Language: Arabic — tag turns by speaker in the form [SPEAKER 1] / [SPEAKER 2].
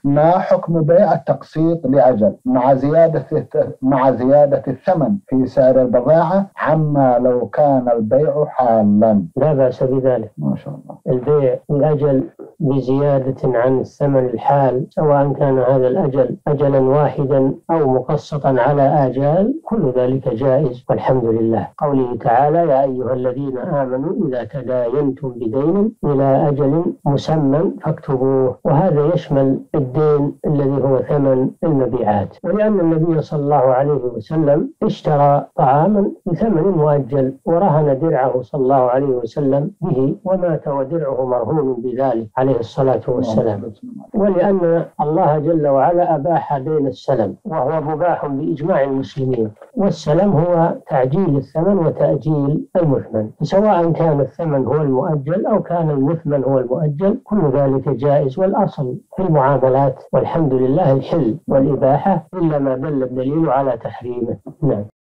[SPEAKER 1] ما حكم بيع التقسيط لأجل مع زيادة الثمن في سعر البضاعة عما لو كان البيع حالا؟
[SPEAKER 2] لا بأس بذلك.
[SPEAKER 1] ما شاء الله.
[SPEAKER 2] البيع لأجل بزيادة عن الثمن الحال، سواء كان هذا الأجل أجلا واحدا أو مقسطا على آجال، كل ذلك جائز والحمد لله. قوله تعالى: يا أيها الذين آمنوا إذا تداينتم بدين إلى أجل مسمى فاكتبوه. وهذا يشمل الدين الذي هو ثمن المبيعات. ولأن النبي صلى الله عليه وسلم اشترى طعاما بثمن مؤجل ورهن درعه صلى الله عليه وسلم به، ومات ودرعه مرهون بذلك عليه الصلاة والسلام. ولأن الله جل وعلا أباح دين السلم، وهو مباح بإجماع المسلمين، والسلم هو تعجيل الثمن وتأجيل المثمن، سواء كان الثمن هو المؤجل أو كان المثمن هو المؤجل، كل ذلك جائز. والأصل في المعاملات والحمد لله الحل والإباحة، إلا ما دل الدليل على تحريمه. نعم.